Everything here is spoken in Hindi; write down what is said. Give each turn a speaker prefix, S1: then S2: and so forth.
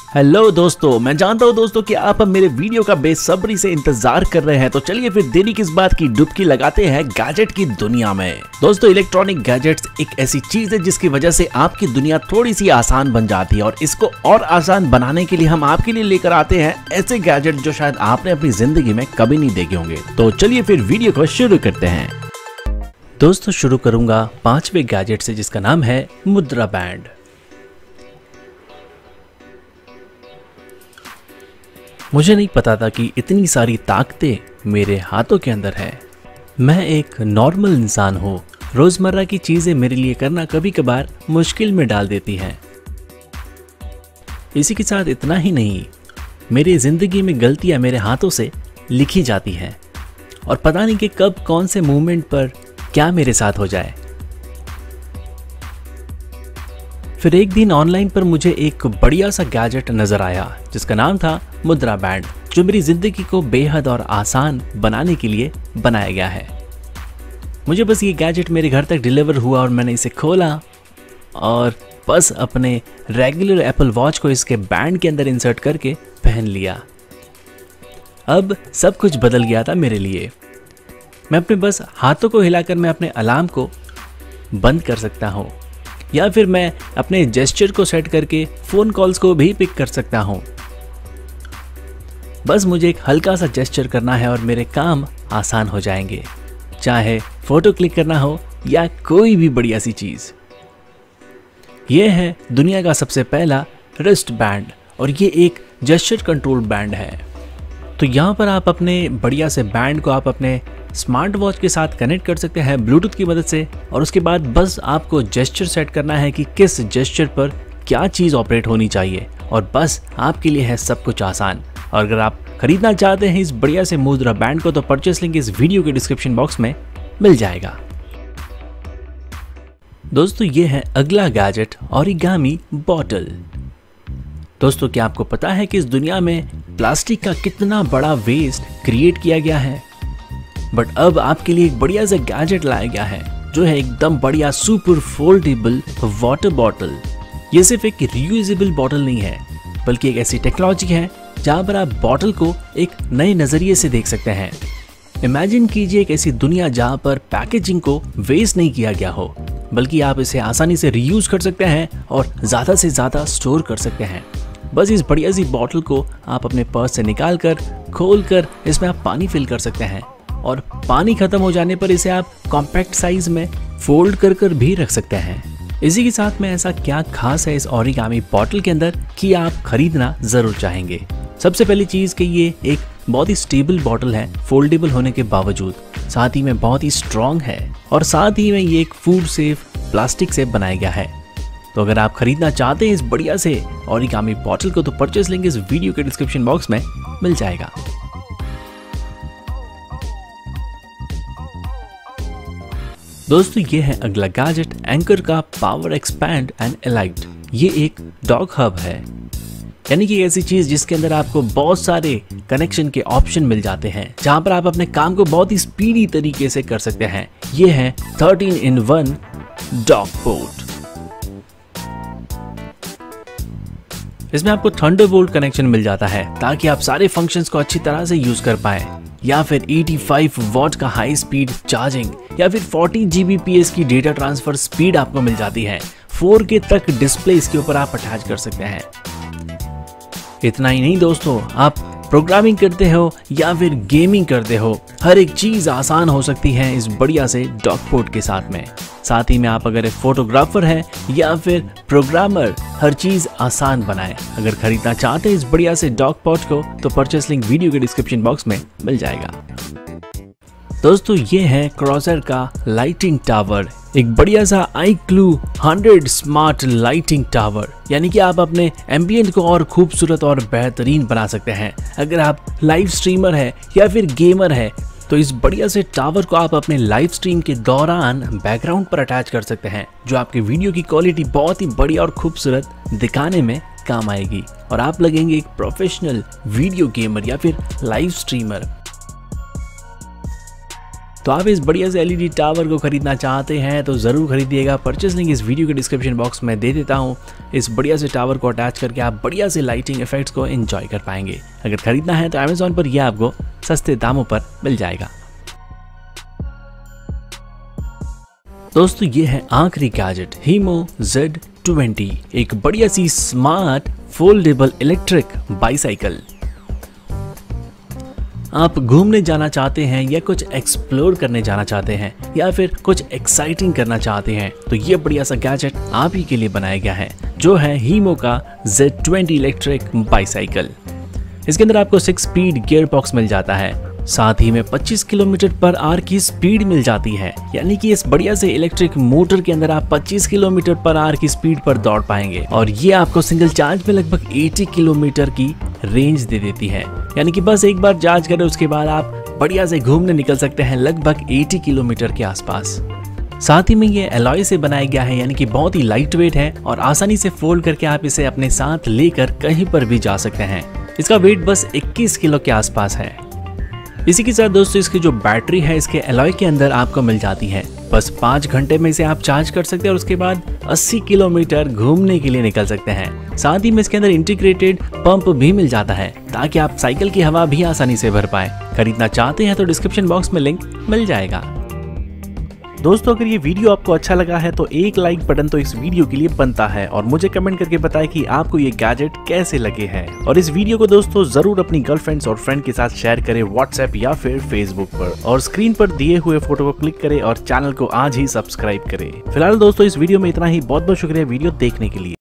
S1: हेलो दोस्तों, मैं जानता हूँ दोस्तों कि आप अब मेरे वीडियो का बेसब्री से इंतजार कर रहे हैं, तो चलिए फिर देरी किस बात की डुबकी लगाते हैं गैजेट की दुनिया में। दोस्तों, इलेक्ट्रॉनिक गैजेट्स एक ऐसी चीज है जिसकी वजह से आपकी दुनिया थोड़ी सी आसान बन जाती है, और इसको और आसान बनाने के लिए हम आपके लिए लेकर आते हैं ऐसे गैजेट जो शायद आपने अपनी जिंदगी में कभी नहीं देखे होंगे। तो चलिए फिर वीडियो को शुरू करते हैं। दोस्तों, शुरू करूंगा 5वें गैजेट से जिसका नाम है मुद्रा बैंड। मुझे नहीं पता था कि इतनी सारी ताकतें मेरे हाथों के अंदर है। मैं एक नॉर्मल इंसान हूँ, रोजमर्रा की चीजें मेरे लिए करना कभी कभार मुश्किल में डाल देती हैं। इसी के साथ इतना ही नहीं, मेरी जिंदगी में गलतियां मेरे हाथों से लिखी जाती हैं और पता नहीं कि कब कौन से मूवमेंट पर क्या मेरे साथ हो जाए। फिर एक दिन ऑनलाइन पर मुझे एक बढ़िया सा गैजेट नजर आया जिसका नाम था मुद्रा बैंड, जो मेरी जिंदगी को बेहद और आसान बनाने के लिए बनाया गया है। मुझे बस ये गैजेट मेरे घर तक डिलीवर हुआ और मैंने इसे खोला और बस अपने रेगुलर एप्पल वॉच को इसके बैंड के अंदर इंसर्ट करके पहन लिया। अब सब कुछ बदल गया था मेरे लिए। मैं अपने बस हाथों को हिलाकर मैं अपने अलार्म को बंद कर सकता हूँ, या फिर मैं अपने जेस्चर को सेट करके फोन कॉल्स को भी पिक कर सकता हूं। बस मुझे एक हल्का सा जेस्चर करना है और मेरे काम आसान हो जाएंगे, चाहे फोटो क्लिक करना हो या कोई भी बढ़िया सी चीज। यह है दुनिया का सबसे पहला रिस्ट बैंड और ये एक जेस्चर कंट्रोल बैंड है। तो यहाँ पर आप अपने बढ़िया से बैंड को आप अपने स्मार्ट वॉच के साथ कनेक्ट कर सकते हैं ब्लूटूथ की मदद से, और उसके बाद बस आपको जेस्चर सेट करना है कि किस जेस्चर पर क्या चीज़ ऑपरेट होनी चाहिए, और बस आपके लिए है सब कुछ आसान। और अगर आप खरीदना चाहते हैं इस बढ़िया से मुद्रा बैंड को, तो परचेस लिंक इस वीडियो के डिस्क्रिप्शन बॉक्स में मिल जाएगा। दोस्तों, ये है अगला गैजेट, ओरिगामी बॉटल। दोस्तों, क्या आपको पता है कि इस दुनिया में प्लास्टिक का कितना बड़ा वेस्ट क्रिएट किया गया है? बट अब आपके लिए एक बढ़िया सा गैजेट लाया गया है जो है एकदम बढ़िया सुपर फोल्डेबल वाटर बॉटल। ये सिर्फ एक रियूजेबल बॉटल नहीं है, बल्कि एक ऐसी टेक्नोलॉजी है जहां पर आप बॉटल को एक नए नजरिए से देख सकते हैं। इमेजिन कीजिए एक ऐसी दुनिया जहां पर पैकेजिंग को वेस्ट नहीं किया गया हो, बल्कि आप इसे आसानी से रीयूज कर सकते हैं और ज्यादा से ज्यादा स्टोर कर सकते हैं। बस इस बढ़िया सी बॉटल को आप अपने पर्स से निकाल कर खोल कर इसमें आप पानी फिल कर सकते हैं, और पानी खत्म हो जाने पर इसे आप कॉम्पैक्ट साइज में फोल्ड कर कर भी रख सकते हैं। इसी के साथ में ऐसा क्या खास है इस ओरिगामी बॉटल के अंदर कि आप खरीदना जरूर चाहेंगे? सबसे पहली चीज कि ये एक बहुत ही स्टेबल बॉटल है, फोल्डेबल होने के बावजूद, साथ ही में बहुत ही स्ट्रॉन्ग है, और साथ ही में ये एक फूड सेफ प्लास्टिक से बनाया गया है। तो अगर आप खरीदना चाहते हैं इस बढ़िया से ओरिगामी बॉटल को, तो परचेस लिंक इस वीडियो के डिस्क्रिप्शन बॉक्स में मिल जाएगा। दोस्तों, ये है अगला गैजेट, एंकर का पावर एक्सपैंड एंड एलाइट। ये एक डॉग हब है, यानी कि ऐसी चीज जिसके अंदर आपको बहुत सारे कनेक्शन के ऑप्शन मिल जाते हैं, जहां पर आप अपने काम को बहुत ही स्पीडी तरीके से कर सकते हैं। ये है 13-in-1 डॉग पोर्ट। इसमें आपको थंडरबोल्ट कनेक्शन मिल जाता है ताकि आप सारे फंक्शंस को अच्छी तरह से यूज कर पाए, या फिर 85 वॉट का हाई स्पीड चार्जिंग, या फिर 40 Gbps की डेटा ट्रांसफर स्पीड आपको मिल जाती है। 4K तक डिस्प्ले इसके ऊपर आप अटैच कर सकते हैं। इतना ही नहीं दोस्तों, आप प्रोग्रामिंग करते हो या फिर गेमिंग करते हो, हर एक चीज आसान हो सकती है इस बढ़िया से डॉग पोर्ट के साथ में। साथ ही में आप अगर एक फोटोग्राफर है या फिर प्रोग्रामर, हर चीज आसान बनाए। अगर खरीदना चाहते हैं इस बढ़िया से डॉग पोर्ट को, तो परचेस लिंक वीडियो के डिस्क्रिप्शन बॉक्स में मिल जाएगा। दोस्तों, ये है क्रॉसर का लाइटिंग टावर, एक बढ़िया सा iClue 100 स्मार्ट लाइटिंग टावर, यानी कि आप अपने एम्बियंट को और खूबसूरत और बेहतरीन बना सकते हैं। अगर आप लाइव स्ट्रीमर है या फिर गेमर है, तो इस बढ़िया से टावर को आप अपने लाइव स्ट्रीम के दौरान बैकग्राउंड पर अटैच कर सकते हैं, जो आपके वीडियो की क्वालिटी बहुत ही बढ़िया और खूबसूरत दिखाने में काम आएगी, और आप लगेंगे एक प्रोफेशनल वीडियो गेमर या फिर लाइव स्ट्रीमर। तो आप इस बढ़िया से एलईडी टावर को खरीदना चाहते हैं तो ज़रूर खरीदिएगा। परचेस लिंक इस वीडियो के डिस्क्रिप्शन बॉक्स में दे देता हूँ। इस बढ़िया से टावर को अटैच करके आप बढ़िया से लाइटिंग इफेक्ट्स को एंजॉय कर पाएंगे। अगर खरीदना है तो अमेज़ॉन पर यह आपको सस्ते दामों पर मिल जाएगा। दोस्तों ये है आखिरी गैजेट हीमो Z20, एक बढ़िया सी स्मार्ट फोल्डेबल इलेक्ट्रिक बाईसाइकिल। आप घूमने जाना चाहते हैं या कुछ एक्सप्लोर करने जाना चाहते हैं या फिर कुछ एक्साइटिंग करना चाहते हैं तो ये बढ़िया सा गैजेट आप ही के लिए बनाया गया है, जो है हीमो का Z20 इलेक्ट्रिक बाईसाइकिल। इसके अंदर आपको 6 स्पीड गियर बॉक्स मिल जाता है, साथ ही में 25 किलोमीटर पर आवर की स्पीड मिल जाती है। यानी कि इस बढ़िया से इलेक्ट्रिक मोटर के अंदर आप 25 किलोमीटर पर आवर की स्पीड पर दौड़ पाएंगे और ये आपको सिंगल चार्ज में लगभग 80 किलोमीटर की रेंज दे देती है। यानी कि बस एक बार चार्ज करें उसके बाद आप बढ़िया से घूमने निकल सकते हैं लगभग 80 किलोमीटर के आसपास। साथ ही में ये एलॉय से बनाया गया है, यानी कि बहुत ही लाइट वेट है और आसानी से फोल्ड करके आप इसे अपने साथ लेकर कहीं पर भी जा सकते हैं। इसका वेट बस 21 किलो के आसपास है। इसी के साथ दोस्तों इसकी जो बैटरी है इसके एलॉय के अंदर आपको मिल जाती है। बस 5 घंटे में इसे आप चार्ज कर सकते हैं और उसके बाद 80 किलोमीटर घूमने के लिए निकल सकते हैं। साथ ही में इसके अंदर इंटीग्रेटेड पंप भी मिल जाता है ताकि आप साइकिल की हवा भी आसानी से भर पाए। खरीदना चाहते हैं तो डिस्क्रिप्शन बॉक्स में लिंक मिल जाएगा। दोस्तों अगर ये वीडियो आपको अच्छा लगा है तो एक लाइक बटन तो इस वीडियो के लिए बनता है और मुझे कमेंट करके बताएं कि आपको ये गैजेट कैसे लगे हैं। और इस वीडियो को दोस्तों जरूर अपनी गर्लफ्रेंड्स और फ्रेंड के साथ शेयर करें व्हाट्सएप या फिर फेसबुक पर, और स्क्रीन पर दिए हुए फोटो को क्लिक करें और चैनल को आज ही सब्सक्राइब करें। फिलहाल दोस्तों इस वीडियो में इतना ही। बहुत बहुत शुक्रिया वीडियो देखने के लिए।